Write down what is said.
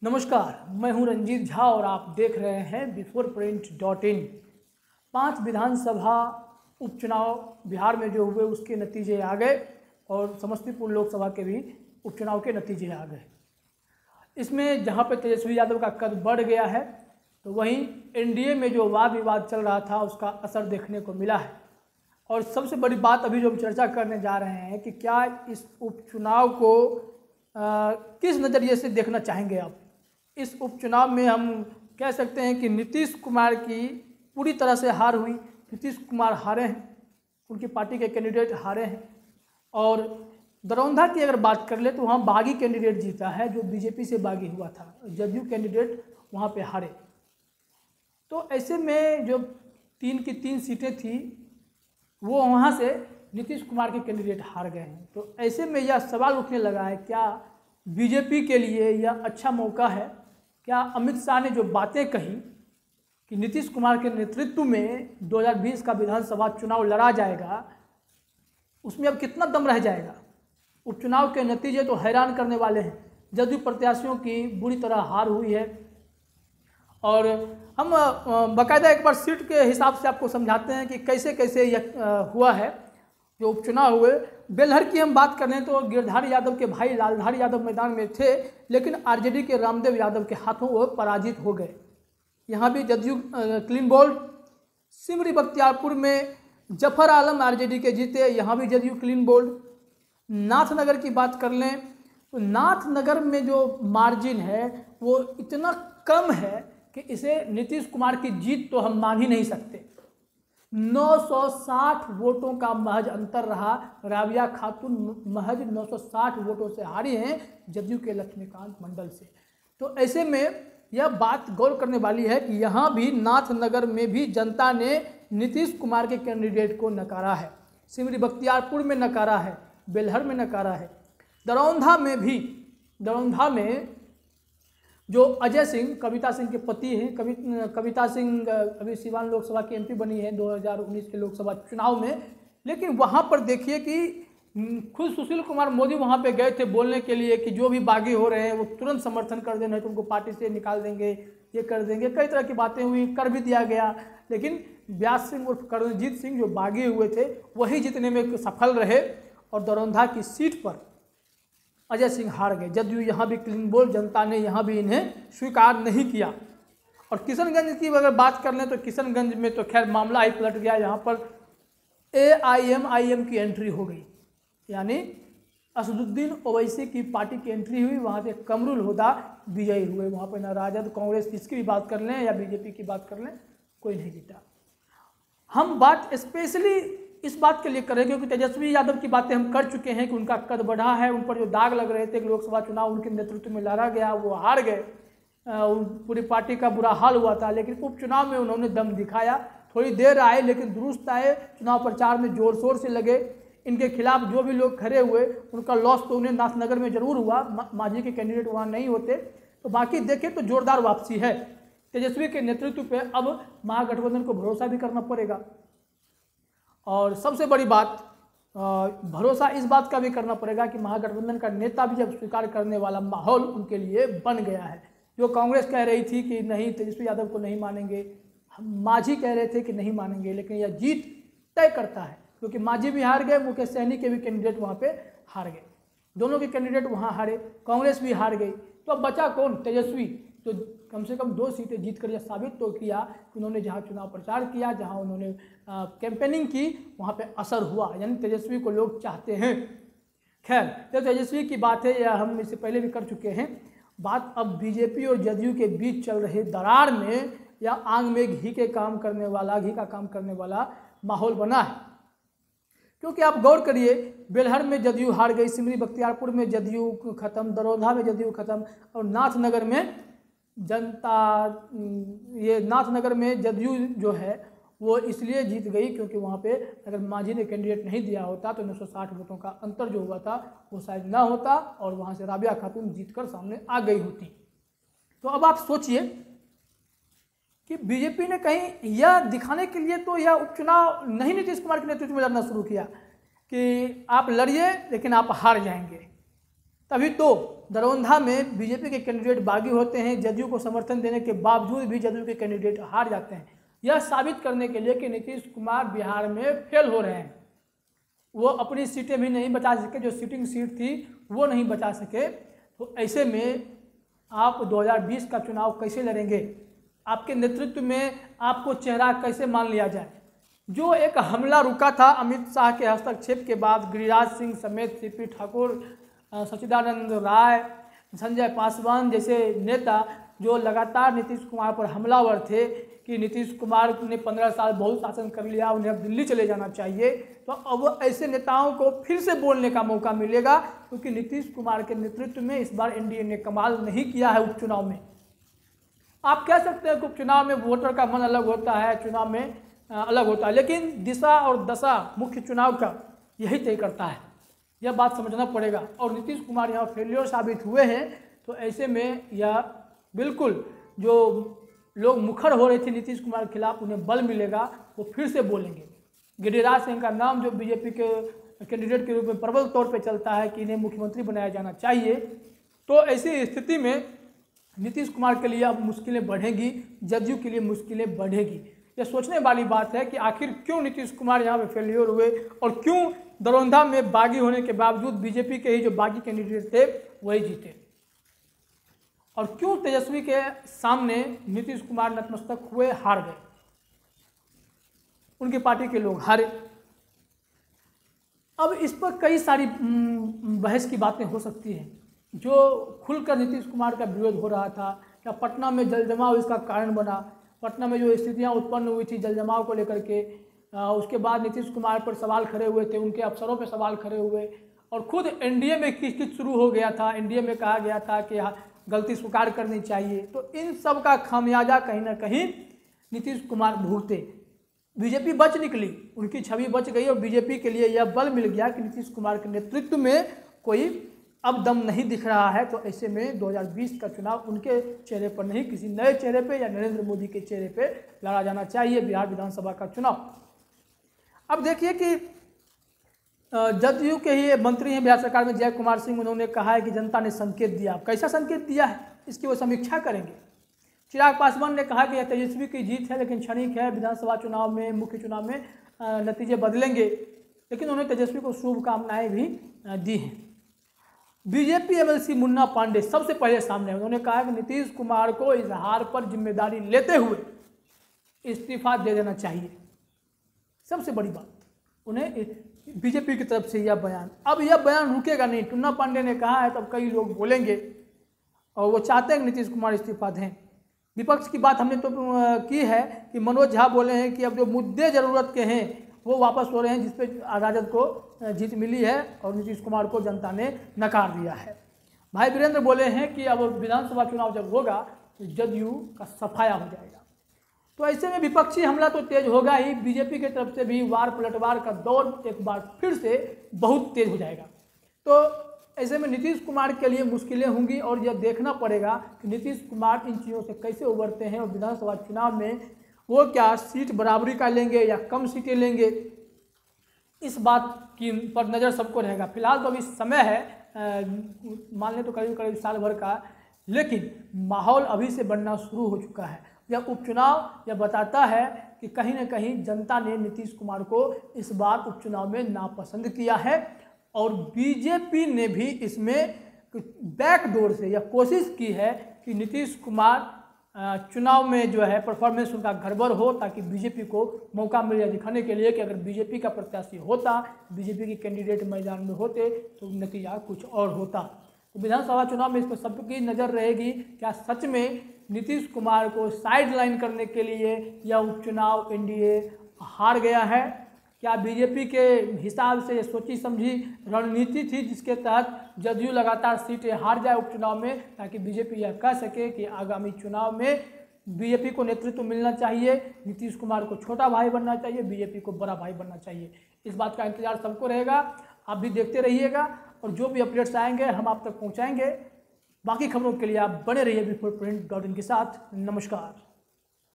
नमस्कार, मैं हूं रंजीत झा और आप देख रहे हैं biforeprint.in। 5 विधानसभा उपचुनाव बिहार में जो हुए उसके नतीजे आ गए और समस्तीपुर लोकसभा के भी उपचुनाव के नतीजे आ गए। इसमें जहां पर तेजस्वी यादव का कद बढ़ गया है तो वहीं एनडीए में जो वाद विवाद चल रहा था उसका असर देखने को मिला है। और सबसे बड़ी बात अभी जो हम चर्चा करने जा रहे हैं कि क्या इस उपचुनाव को किस नज़रिए से देखना चाहेंगे आप। इस उपचुनाव में हम कह सकते हैं कि नीतीश कुमार की पूरी तरह से हार हुई। नीतीश कुमार हारे हैं, उनकी पार्टी के कैंडिडेट हारे हैं। और दरौंधा की अगर बात कर ले तो वहाँ बागी कैंडिडेट जीता है जो बीजेपी से बागी हुआ था, जदयू कैंडिडेट वहाँ पे हारे। तो ऐसे में जो 3 की 3 सीटें थी वो वहाँ से नीतीश कुमार के कैंडिडेट हार गए हैं। तो ऐसे में यह सवाल उठने लगा है, क्या बीजेपी के लिए यह अच्छा मौका है? क्या अमित शाह ने जो बातें कही कि नीतीश कुमार के नेतृत्व में 2020 का विधानसभा चुनाव लड़ा जाएगा, उसमें अब कितना दम रह जाएगा? उपचुनाव के नतीजे तो हैरान करने वाले हैं। जदयू प्रत्याशियों की बुरी तरह हार हुई है। और हम बाकायदा एक बार सीट के हिसाब से आपको समझाते हैं कि कैसे कैसे यह हुआ है जो उपचुनाव हुए। बेलहर की हम बात करें तो गिरधारी यादव के भाई लालधारी यादव मैदान में थे, लेकिन आरजेडी के रामदेव यादव के हाथों वो पराजित हो गए। यहाँ भी जदयू क्लीन बोल्ड। सिमरी बख्तियारपुर में जफर आलम आरजेडी के जीते, यहाँ भी जदयू क्लीन बोल्ड। नाथनगर की बात कर लें तो नाथनगर में जो मार्जिन है वो इतना कम है कि इसे नीतीश कुमार की जीत तो हम मान ही नहीं सकते। 960 वोटों का महज अंतर रहा। राबिया खातून महज 960 वोटों से हारी हैं जदयू के लक्ष्मीकांत मंडल से। तो ऐसे में यह बात गौर करने वाली है कि यहाँ भी नाथनगर में भी जनता ने नीतीश कुमार के कैंडिडेट को नकारा है। सिमरी बख्तियारपुर में नकारा है, बेलहर में नकारा है। दरौंधा में भी, दरौंधा में जो अजय सिंह, कविता सिंह के पति हैं, कविता सिंह अभी सिवान लोकसभा की एमपी बनी है 2019 के लोकसभा चुनाव में। लेकिन वहाँ पर देखिए कि खुद सुशील कुमार मोदी वहाँ पे गए थे बोलने के लिए कि जो भी बागी हो रहे हैं वो तुरंत समर्थन कर देना है, तो उनको पार्टी से निकाल देंगे, ये कर देंगे। कई तरह की बातें हुई, कर भी दिया गया। लेकिन व्यास सिंह उर्फ कर्णजीत सिंह जो बागी हुए थे वही जीतने में सफल रहे और दरौंधा की सीट पर अजय सिंह हार गए। जदयू यहाँ भी क्लीन बोल्ड, जनता ने यहाँ भी इन्हें स्वीकार नहीं किया। और किशनगंज की अगर बात कर लें तो किशनगंज में तो खैर मामला ही पलट गया। यहाँ पर AIM की एंट्री हो गई, यानी असदुद्दीन ओवैसी की पार्टी की एंट्री हुई। वहाँ से कमरुल हुदा विजयी हुए। वहाँ पर ना राजद, कांग्रेस किसकी भी बात कर लें या बीजेपी की बात कर लें, कोई नहीं जीता। हम बात स्पेशली इस बात के लिए करें क्योंकि तेजस्वी यादव की बातें हम कर चुके हैं कि उनका कद बढ़ा है। उन पर जो दाग लग रहे थे कि लोकसभा चुनाव उनके नेतृत्व में लड़ा गया, वो हार गए। पूरी पार्टी का बुरा हाल हुआ था। लेकिन उपचुनाव में उन्होंने दम दिखाया। थोड़ी देर आए लेकिन दुरुस्त आए। चुनाव प्रचार में जोर शोर से लगे। इनके खिलाफ जो भी लोग खड़े हुए उनका लॉस तो उन्हें नाथनगर में जरूर हुआ। मांझी के कैंडिडेट वहाँ नहीं होते। तो बाकी देखें तो जोरदार वापसी है तेजस्वी के नेतृत्व पे। अब महागठबंधन को भरोसा भी करना पड़ेगा। और सबसे बड़ी बात, भरोसा इस बात का भी करना पड़ेगा कि महागठबंधन का नेता भी जब स्वीकार करने वाला माहौल उनके लिए बन गया है। जो कांग्रेस कह रही थी कि नहीं तेजस्वी यादव को नहीं मानेंगे, मांझी कह रहे थे कि नहीं मानेंगे, लेकिन यह जीत तय करता है क्योंकि मांझी भी हार गए, मुकेश सहनी के भी कैंडिडेट वहाँ पे हार गए। दोनों के कैंडिडेट वहाँ हारे, कांग्रेस भी हार गई। तो अब बचा कौन? तेजस्वी। तो कम से कम 2 सीटें जीत कर यह साबित तो किया कि उन्होंने जहाँ चुनाव प्रचार किया, जहाँ उन्होंने कैंपेनिंग की, वहाँ पे असर हुआ। यानी तेजस्वी को लोग चाहते हैं। खैर, तो तेजस्वी की बात है, यह हम इससे पहले भी कर चुके हैं। बात अब बीजेपी और जदयू के बीच चल रहे दरार में या आग में घी का काम करने वाला माहौल बना है। क्योंकि आप गौर करिए, बेलहर में जदयू हार गई, सिमरी बख्तियारपुर में जदयू खत्म, दरौंधा में जदयू खत्म और नाथनगर में जनता, ये नाथनगर में जदयू जो है वो इसलिए जीत गई क्योंकि वहाँ पे अगर मांझी ने कैंडिडेट नहीं दिया होता तो 960 वोटों का अंतर जो हुआ था वो शायद ना होता और वहाँ से राबिया खातून जीतकर सामने आ गई होती। तो अब आप सोचिए कि बीजेपी ने कहीं यह दिखाने के लिए तो यह उपचुनाव नहीं नीतीश कुमार के नेतृत्व में लड़ना शुरू किया कि आप लड़िए लेकिन आप हार जाएंगे। तभी तो दरौंधा में बीजेपी के कैंडिडेट बागी होते हैं, जदयू को समर्थन देने के बावजूद भी जदयू के कैंडिडेट हार जाते हैं। यह साबित करने के लिए कि नीतीश कुमार बिहार में फेल हो रहे हैं, वो अपनी सीटें भी नहीं बचा सके, जो सिटिंग सीट थी वो नहीं बचा सके। तो ऐसे में आप 2020 का चुनाव कैसे लड़ेंगे? आपके नेतृत्व में आपको चेहरा कैसे मान लिया जाए? जो एक हमला रुका था अमित शाह के हस्तक्षेप के बाद, गिरिराज सिंह समेत सीपी ठाकुर, सच्चिदानंद राय, संजय पासवान जैसे नेता जो लगातार नीतीश कुमार पर हमलावर थे कि नीतीश कुमार ने 15 साल बहुत शासन कर लिया, उन्हें अब दिल्ली चले जाना चाहिए, तो अब ऐसे नेताओं को फिर से बोलने का मौका मिलेगा, क्योंकि नीतीश कुमार के नेतृत्व में इस बार एनडीए ने कमाल नहीं किया है उपचुनाव में। आप कह सकते हैं कि उपचुनाव में वोटर का मन अलग होता है, चुनाव में अलग होता है, लेकिन दिशा और दशा मुख्य चुनाव का यही तय करता है, यह बात समझना पड़ेगा। और नीतीश कुमार यहाँ फेलियर साबित हुए हैं, तो ऐसे में यह बिल्कुल जो लोग मुखर हो रहे थे नीतीश कुमार के खिलाफ, उन्हें बल मिलेगा, वो फिर से बोलेंगे। गिरिराज सिंह का नाम जो बीजेपी के कैंडिडेट के रूप में प्रबल तौर पे चलता है कि इन्हें मुख्यमंत्री बनाया जाना चाहिए, तो ऐसी स्थिति में नीतीश कुमार के लिए अब मुश्किलें बढ़ेंगी, जदयू के लिए मुश्किलें बढ़ेगी। यह सोचने वाली बात है कि आखिर क्यों नीतीश कुमार यहाँ पे फेलियर हुए और क्यों दरौंधा में बागी होने के बावजूद बीजेपी के ही जो बागी कैंडिडेट थे वही जीते, और क्यों तेजस्वी के सामने नीतीश कुमार नतमस्तक हुए, हार गए, उनकी पार्टी के लोग हारे। अब इस पर कई सारी बहस की बातें हो सकती हैं। जो खुलकर नीतीश कुमार का विरोध हो रहा था, क्या पटना में जलजमाव इसका कारण बना? पटना में जो स्थितियां उत्पन्न हुई थी जलजमाव को लेकर के, उसके बाद नीतीश कुमार पर सवाल खड़े हुए थे, उनके अफसरों पर सवाल खड़े हुए, और खुद एनडीए में खींच शुरू हो गया था। एनडीए में कहा गया था कि गलती स्वीकार करनी चाहिए। तो इन सब का खामियाजा कहीं ना कहीं नीतीश कुमार भुगते। बीजेपी बच निकली, उनकी छवि बच गई, और बीजेपी के लिए यह बल मिल गया कि नीतीश कुमार के नेतृत्व में कोई अब दम नहीं दिख रहा है। तो ऐसे में 2020 का चुनाव उनके चेहरे पर नहीं, किसी नए चेहरे पे या नरेंद्र मोदी के चेहरे पे लड़ा जाना चाहिए बिहार विधानसभा का चुनाव। अब देखिए कि जदयू के ही मंत्री हैं बिहार सरकार में, जय कुमार सिंह, उन्होंने कहा है कि जनता ने संकेत दिया। कैसा संकेत दिया है इसकी वो समीक्षा करेंगे। चिराग पासवान ने कहा कि यह तेजस्वी की जीत है, लेकिन क्षणिक है, विधानसभा चुनाव में, मुख्य चुनाव में नतीजे बदलेंगे, लेकिन उन्होंने तेजस्वी को शुभकामनाएं भी दी हैं। बीजेपी एमएलसी मुन्ना पांडे सबसे पहले सामने, उन्होंने कहा कि नीतीश कुमार को इस हार पर जिम्मेदारी लेते हुए इस्तीफा दे देना चाहिए। सबसे बड़ी बात, उन्हें बीजेपी की तरफ से यह बयान, अब यह बयान रुकेगा नहीं। मुन्ना पांडे ने कहा है, तब कई लोग बोलेंगे, और वो चाहते हैं कि नीतीश कुमार इस्तीफा दें। विपक्ष की बात हमने तो की है कि मनोज झा बोले हैं कि अब जो मुद्दे ज़रूरत के हैं वो वापस हो रहे हैं, जिसपे राजद को जीत मिली है और नीतीश कुमार को जनता ने नकार दिया है। भाई वीरेंद्र बोले हैं कि अब विधानसभा चुनाव जब होगा तो जदयू का सफाया हो जाएगा। तो ऐसे में विपक्षी हमला तो तेज होगा ही, बीजेपी की तरफ से भी वार पलटवार का दौर एक बार फिर से बहुत तेज हो जाएगा। तो ऐसे में नीतीश कुमार के लिए मुश्किलें होंगी, और यह देखना पड़ेगा कि नीतीश कुमार इन चीज़ों से कैसे उबरते हैं, और विधानसभा चुनाव में वो क्या सीट बराबरी का लेंगे या कम सीटें लेंगे, इस बात की पर नज़र सबको रहेगा। फिलहाल तो अभी समय है, मान लें तो करीब साल भर का, लेकिन माहौल अभी से बनना शुरू हो चुका है। यह उपचुनाव यह बताता है कि कहीं ना कहीं जनता ने नीतीश कुमार को इस बार उपचुनाव में नापसंद किया है, और बीजेपी ने भी इसमें बैकडोर से यह कोशिश की है कि नीतीश कुमार चुनाव में जो है परफॉर्मेंस उनका गड़बड़ हो, ताकि बीजेपी को मौका मिल जाए दिखाने के लिए कि अगर बीजेपी का प्रत्याशी होता, बीजेपी के कैंडिडेट मैदान में होते तो नतीजा कुछ और होता। तो विधानसभा चुनाव में इस पर सबकी नज़र रहेगी, क्या सच में नीतीश कुमार को साइड लाइन करने के लिए यह उपचुनाव एनडीए हार गया है? क्या बीजेपी के हिसाब से ये सोची समझी रणनीति थी जिसके तहत जदयू लगातार सीटें हार जाए उपचुनाव में, ताकि बीजेपी यह कह सके कि आगामी चुनाव में बीजेपी को नेतृत्व मिलना चाहिए, नीतीश कुमार को छोटा भाई बनना चाहिए, बीजेपी को बड़ा भाई बनना चाहिए? इस बात का इंतजार सबको रहेगा। आप भी देखते रहिएगा, और जो भी अपडेट्स आएंगे हम आप तक पहुँचाएंगे। बाकी खबरों के लिए आप बने रहिए बिफोर प्रिंट.इन के साथ। नमस्कार।